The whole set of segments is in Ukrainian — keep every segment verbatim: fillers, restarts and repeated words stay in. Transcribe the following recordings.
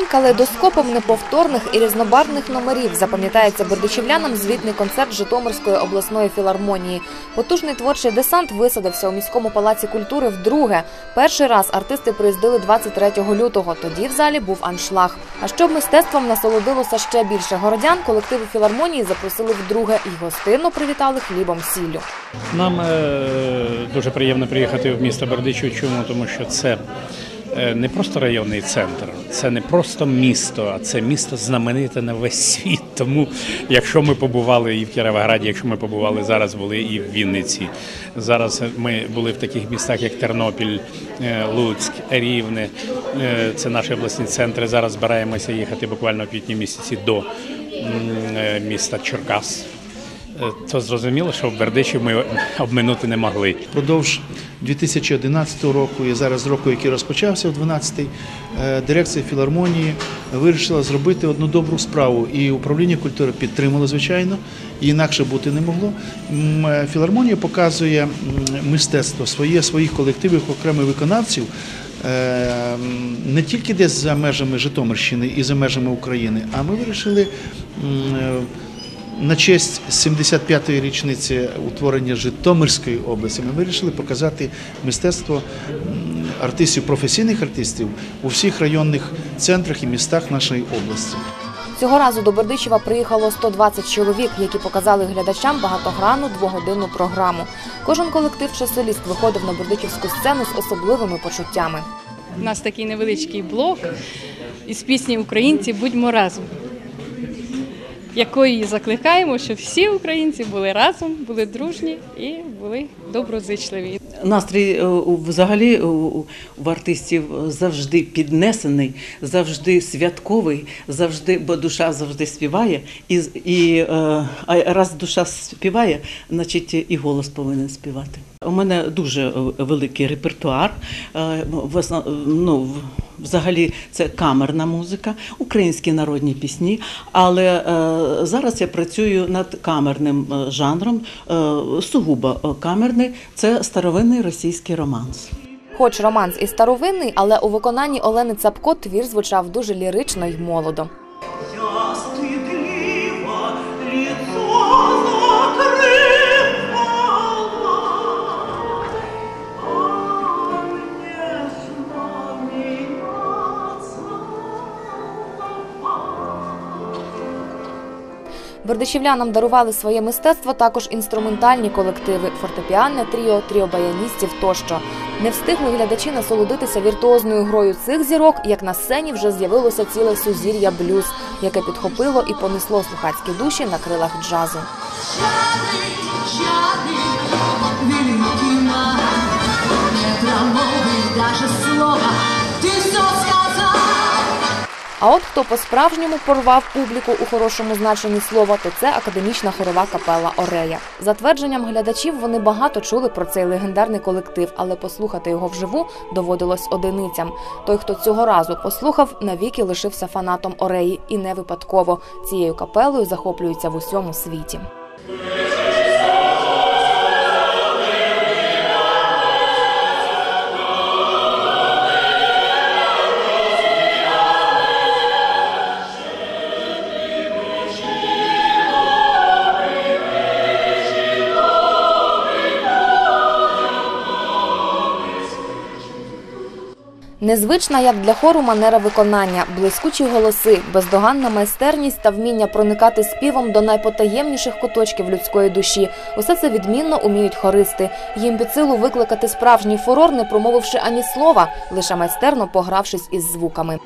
калейдоскопом неповторних і різнобарвних номерів запам'ятається бердичівлянам звітний концерт Житомирської обласної філармонії. Потужний творчий десант висадився у міському палаці культури вдруге. Перший раз артисти приїздили двадцять третього лютого, тоді в залі був аншлаг. А щоб мистецтвом насолодилося ще більше городян, колективи філармонії запросили вдруге і гостинно привітали хлібом-сіллю. Нам е дуже приємно приїхати в місто Бердичів. Чому? Тому що це не просто районний центр, це не просто місто, а це місто знамените на весь світ. Тому, якщо ми побували і в Кіровограді, якщо ми побували, зараз були і в Вінниці, зараз ми були в таких містах, як Тернопіль, Луцьк, Рівне, це наші обласні центри. Зараз збираємося їхати буквально в квітні місяці до міста Черкас. То зрозуміло, що в Бердичів ми обминути не могли. Продовж дві тисячі одинадцятого року і зараз року, який розпочався, у дванадцятий, дирекція філармонії вирішила зробити одну добру справу. І управління культури підтримало, звичайно, і інакше бути не могло. Філармонія показує мистецтво своє, своїх колективів, окремих виконавців, не тільки десь за межами Житомирщини і за межами України, а ми вирішили на честь сімдесят п'ятої річниці утворення Житомирської області ми вирішили показати мистецтво артистів, професійних артистів у всіх районних центрах і містах нашої області. Цього разу до Бердичева приїхало сто двадцять чоловік, які показали глядачам багатогранну двогодинну програму. Кожен колектив чи соліст виходив на бердичівську сцену з особливими почуттями. У нас такий невеличкий блок із пісні «Українці, будьмо разом», якої закликаємо, щоб всі українці були разом, були дружні і були доброзичливі. Настрій взагалі в артистів завжди піднесений, завжди святковий, завжди, бо душа завжди співає. І, і а раз душа співає, значить і голос повинен співати. У мене дуже великий репертуар, ну, взагалі це камерна музика, українські народні пісні, але е, зараз я працюю над камерним жанром, е, сугубо камерний, це старовинний російський романс. Хоч романс і старовинний, але у виконанні Олени Цапко твір звучав дуже лірично й молодо. Бердичівлянам дарували своє мистецтво також інструментальні колективи, фортепіанне тріо, тріо баяністів тощо. Не встигли глядачі насолодитися віртуозною грою цих зірок, як на сцені вже з'явилося ціле сузір'я блюз, яке підхопило і понесло слухацькі душі на крилах джазу. А от хто по-справжньому порвав публіку у хорошому значенні слова, то це академічна хорова капела «Орея». За твердженням глядачів, вони багато чули про цей легендарний колектив, але послухати його вживу доводилось одиницям. Той, хто цього разу послухав, навіки лишився фанатом «Ореї». І не випадково. Цією капелою захоплюються в усьому світі. Незвична, як для хору, манера виконання, блискучі голоси, бездоганна майстерність та вміння проникати співом до найпотаємніших куточків людської душі. Усе це відмінно уміють хористи. Їм під силу викликати справжній фурор, не промовивши ані слова, лише майстерно погравшись із звуками.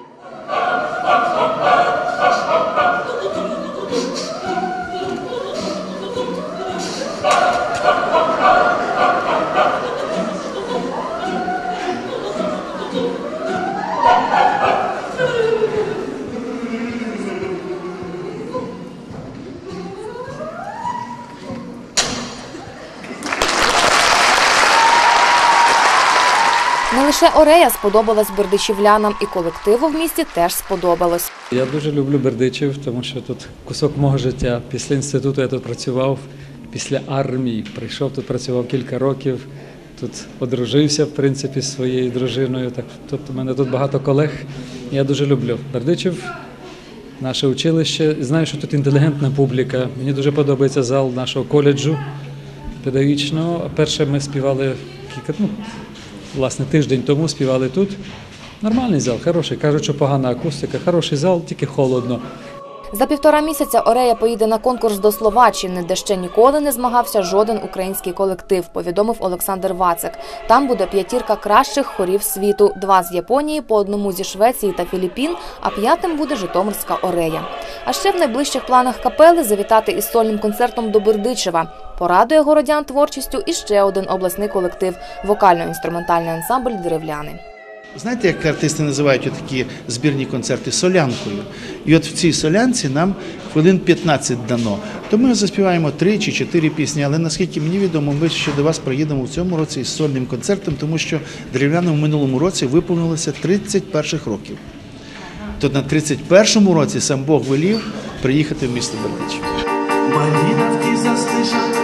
Не лише «Орея» сподобалась бердичівлянам, і колективу в місті теж сподобалось. Я дуже люблю Бердичів, тому що тут кусок мого життя. Після інституту я тут працював, після армії прийшов, тут працював кілька років, тут одружився, в принципі, з своєю дружиною. Так, тобто у мене тут багато колег, Я дуже люблю Бердичів, наше училище. Знаю, що тут інтелігентна публіка. Мені дуже подобається зал нашого коледжу педагогічного. Перше ми співали, кілька, ну, власне, тиждень тому співали тут. Нормальний зал, хороший. Кажуть, що погана акустика, хороший зал, тільки холодно. За півтора місяця Орея поїде на конкурс до Словаччини, де ще ніколи не змагався жоден український колектив, повідомив Олександр Вацик. Там буде п'ятірка кращих хорів світу, два з Японії, по одному зі Швеції та Філіппін, а п'ятим буде житомирська Орея. А ще в найближчих планах капели завітати із сольним концертом до Бердичева. Порадує городян творчістю і ще один обласний колектив – вокально-інструментальний ансамбль «Деревляни». Знаєте, як артисти називають такі збірні концерти солянкою? І от в цій солянці нам хвилин п'ятнадцять дано. То ми заспіваємо три чи чотири пісні, але наскільки мені відомо, ми ще до вас приїдемо в цьому році із сольним концертом, тому що Деревлянам в минулому році виповнилося тридцять перших років. То на тридцять першому році сам Бог велів приїхати в місто Бердичів. Малиновки заслышат,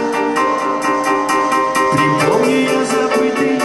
припомни я забытые.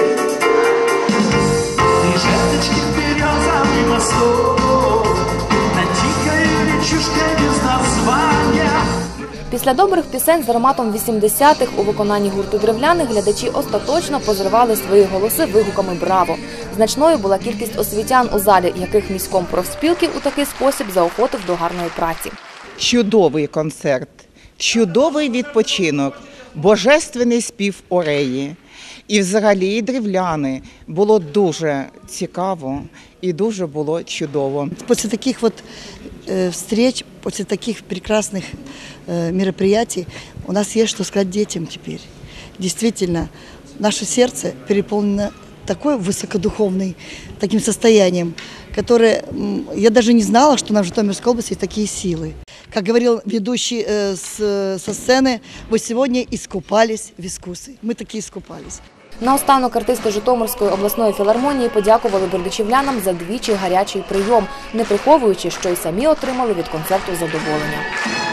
Жерточки вперед за мимо слов, на тихой речушке без названия. Після добрих пісень з ароматом вісімдесятих у виконанні гурту «Деревляни» глядачі остаточно позривали свої голоси вигуками «Браво!». Значною була кількість освітян у залі, яких міськом профспілки у такий спосіб заохотив до гарної праці. Чудовий концерт, чудовий відпочинок, божественний спів Ореї. І взагалі древляни було дуже цікаво і дуже було чудово. После таких вот э, встреч, после таких прекрасных э, мероприятий у нас есть что сказать детям теперь. Действительно, наше сердце переполнено такой высокодуховным таким состоянием, которое я даже не знала, что в Житомирской области есть такие силы. Как говорил ведущий э, с, со сцены, вы сегодня искупались в искусстве. Мы таки искупались. Наостанок артисти Житомирської обласної філармонії подякували бердичівлянам за двічі гарячий прийом, не приховуючи, що й самі отримали від концерту задоволення.